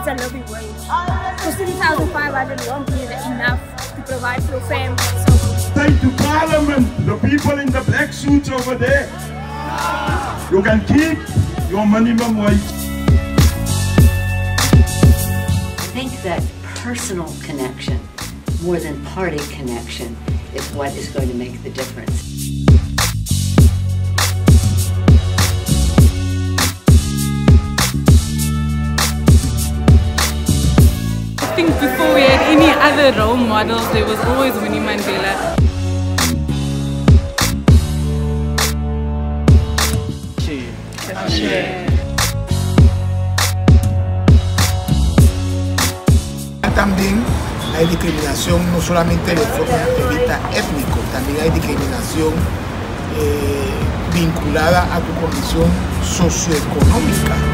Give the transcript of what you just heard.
a living wage. So 3,500 won't be enough to provide for your family. So say to Parliament, the people in the black suits over there, you can keep your minimum wage. I think that personal connection, more than party connection, is what is going to make the difference. I think before we had any other role models, there was always Winnie Mandela. También hay discriminación no solamente de forma de vista étnico, también hay discriminación vinculada a tu condición socioeconómica.